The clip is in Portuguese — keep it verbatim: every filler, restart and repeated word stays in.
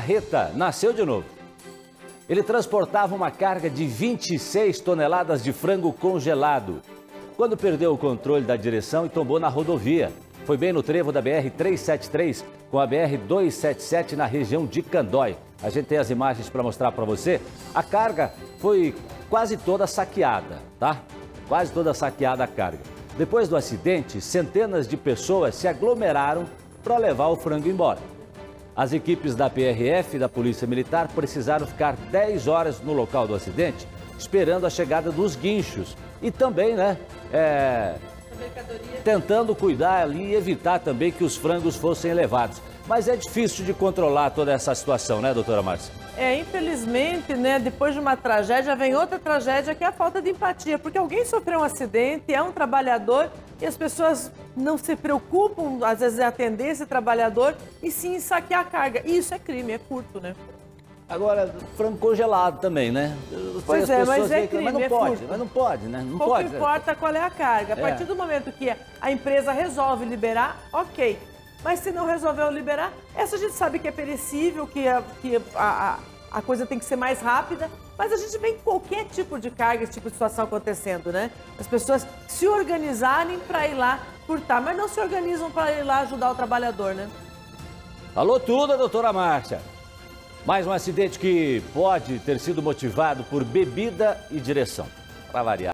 Marreta nasceu de novo. Ele transportava uma carga de vinte e seis toneladas de frango congelado, quando perdeu o controle da direção e tombou na rodovia. Foi bem no trevo da B R trezentos e setenta e três com a B R duzentos e setenta e sete na região de Candói. A gente tem as imagens para mostrar para você. A carga foi quase toda saqueada, tá? Quase toda saqueada a carga. Depois do acidente, centenas de pessoas se aglomeraram para levar o frango embora. As equipes da P R F e da Polícia Militar precisaram ficar dez horas no local do acidente, esperando a chegada dos guinchos. E também, né, é, tentando cuidar ali e evitar também que os frangos fossem levados. Mas é difícil de controlar toda essa situação, né, doutora Márcia? É, infelizmente, né, depois de uma tragédia, vem outra tragédia, que é a falta de empatia. Porque alguém sofreu um acidente, é um trabalhador, e as pessoas não se preocupam, às vezes, em atender esse trabalhador, e sim em saquear a carga. E isso é crime, é curto, né? Agora, frango congelado também, né? Pois é, mas é crime, mas não é pode, furto. mas não pode, né? Não Pouco pode. importa qual é a carga. A É. partir do momento que a empresa resolve liberar, ok. Mas se não resolveu liberar, essa a gente sabe que é perecível, que, a, que a, a, a coisa tem que ser mais rápida, mas a gente vê em qualquer tipo de carga, esse tipo de situação acontecendo, né? As pessoas se organizarem para ir lá furtar, mas não se organizam para ir lá ajudar o trabalhador, né? Falou tudo a doutora Márcia. Mais um acidente que pode ter sido motivado por bebida e direção. Para variar.